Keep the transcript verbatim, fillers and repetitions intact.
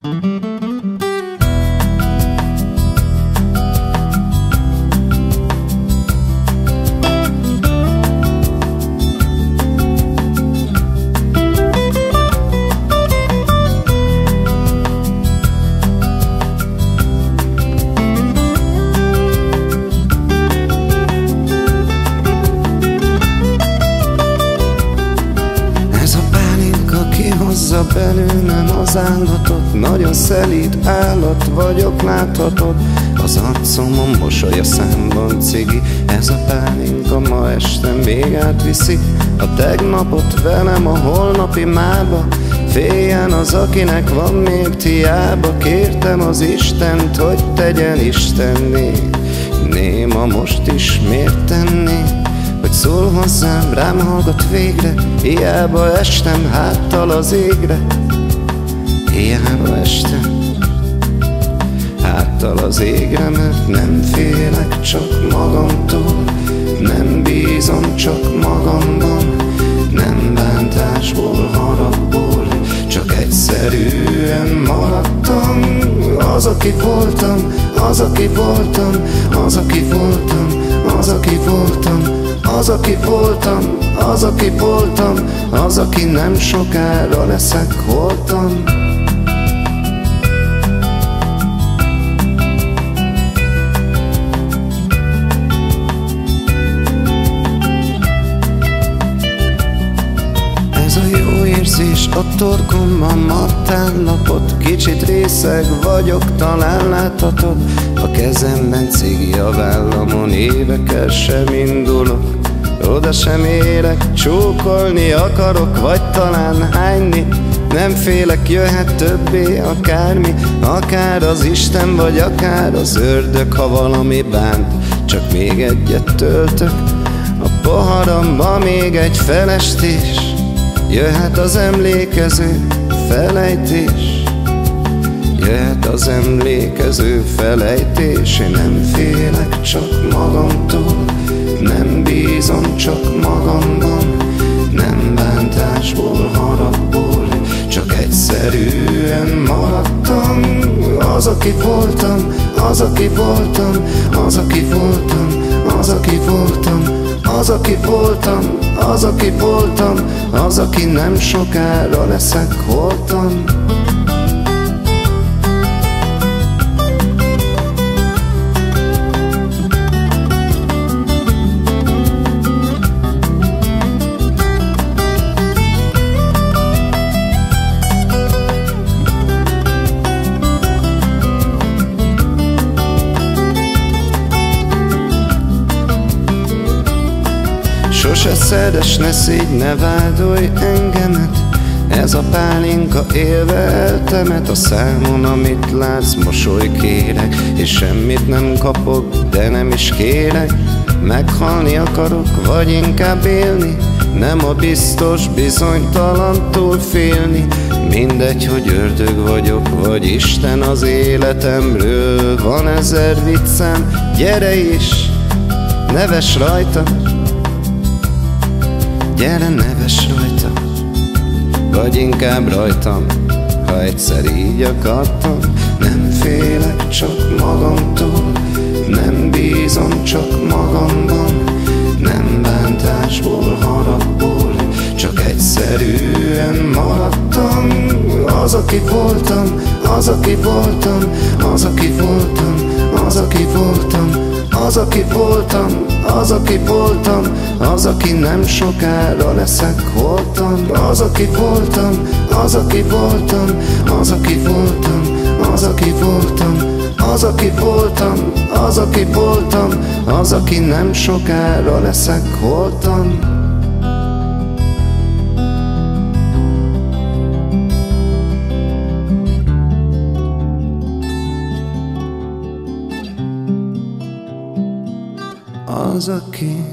Hozza belőlem az állatot, nagyon szelíd állat vagyok, láthatod. Az arcomon mosoly, a számban cigi. Ez a pálinka ma este még átviszi a tegnapot velem a holnapi mába. Féljen az, akinek van még tiába. Kértem az Istent, hogy tegyen istenné. Néma most is miért tenné, hogy szól hozzám, rám hallgat végre. Hiába estem háttal az égre, hiába estem háttal az égre, mert nem félek csak magamtól, nem bízom csak magamban, nem bántásból, haragból, csak egyszerűen maradtam. Az, aki voltam, az, aki voltam, az, aki voltam, az, aki voltam, az, aki voltam, az, aki voltam, az, aki nem sokára leszek, voltam. Ez a jó érzés a torkomban, martánlapot, kicsit részeg vagyok, talán láthatod. A kezemben cigi, a vállamon, évekkel sem indulok, oda sem érek, csókolni akarok, vagy talán hányni. Nem félek, jöhet többé akármi, akár az Isten, vagy akár az ördög. Ha valami bánt, csak még egyet töltök a poharamba, még egy felestés. Jöhet az emlékező felejtés, jöhet az emlékező felejtés. Én nem félek csak magamtól, nem bízom csak magamban, nem bántásból, haragból, csak egyszerűen maradtam. Az, aki voltam, az, aki voltam, az, aki voltam, az, aki voltam, az, aki voltam, az, aki voltam, az, aki nem sokára leszek, voltam. Sose szeress, ne szígy, ne vádolj engemet. Ez a pálinka élve eltemet a számon, amit látsz, mosoly kérek, és semmit nem kapok, de nem is kérek. Meghalni akarok, vagy inkább élni, nem a biztos, bizonytalantól félni. Mindegy, hogy ördög vagyok, vagy Isten az életemről. Van ezer viccem, gyere is, neves rajta, gyere, neves rajta, vagy inkább rajtam, ha egyszer így akartam. Nem félek csak magamtól, nem bízom csak magamban, nem bántásból, haragból, csak egyszerűen maradtam. Az, aki voltam, az, aki voltam, az, aki voltam, az, aki voltam, az, aki voltam, az, aki voltam, az, aki nem sokára leszek, voltam. Az, aki voltam, az, aki voltam, az, aki voltam, az, aki voltam, az, aki voltam, az, aki voltam, az, aki nem sokára leszek, voltam. Az, aki